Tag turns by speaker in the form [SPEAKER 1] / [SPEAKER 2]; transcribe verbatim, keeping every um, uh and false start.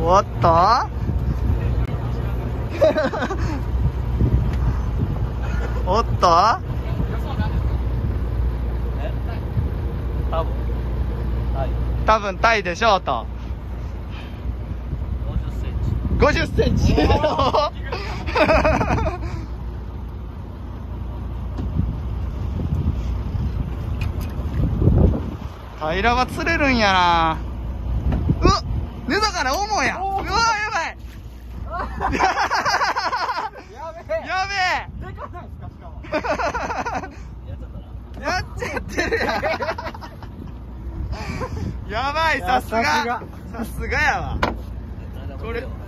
[SPEAKER 1] おっとおっと
[SPEAKER 2] 多分タイ
[SPEAKER 1] 多分タイでしょうとごじゅっセンチ平は釣れるんやな。うわ根魚重いやん。うわやばいやべえやべえでかないですかしかもやっちゃってるやんやばいさすがさすがやわこれ